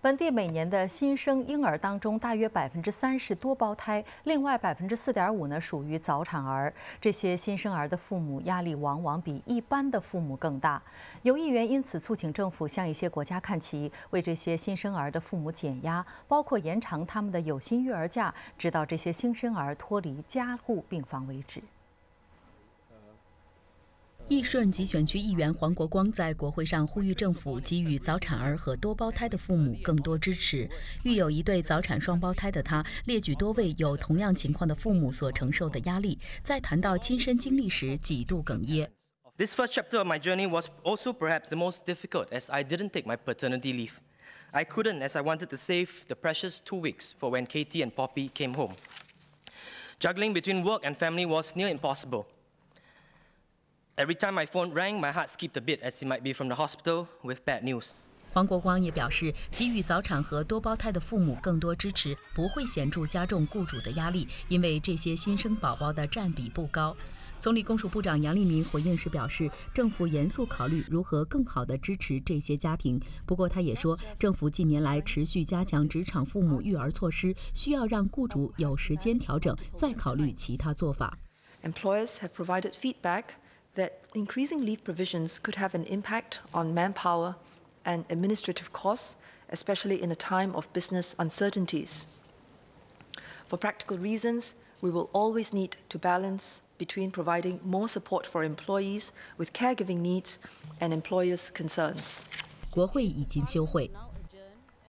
本地每年的新生婴儿当中，大约3%是多胞胎，另外4.5%呢属于早产儿。这些新生儿的父母压力往往比一般的父母更大。有议员因此促请政府向一些国家看齐，为这些新生儿的父母减压，包括延长他们的有薪育儿假，直到这些新生儿脱离加护病房为止。 义顺集选区议员黄国光在国会上呼吁政府给予早产儿和多胞胎的父母更多支持。育有一对早产双胞胎的他，列举多位有同样情况的父母所承受的压力，在谈到亲身经历时几度哽咽。 This first chapter of my journey was also perhaps the most difficult, as I didn't take my paternity leave. I couldn't, as I wanted to save the precious 2 weeks for when Katie and Poppy came home. Juggling between work and family was near impossible. Every time my phone rang, my heart skipped a bit, as it might be from the hospital with bad news. 黄国光也表示，给予早产和多胞胎的父母更多支持，不会显著加重雇主的压力，因为这些新生宝宝的占比不高。总理公署部长杨利民回应时表示，政府严肃考虑如何更好地支持这些家庭。不过，他也说，政府近年来持续加强职场父母育儿措施，需要让雇主有时间调整，再考虑其他做法。 Employers have provided feedback that increasing leave provisions could have an impact on manpower and administrative costs, especially in a time of business uncertainties. For practical reasons, we will always need to balance between providing more support for employees with caregiving needs and employers' concerns. 国会已经休会。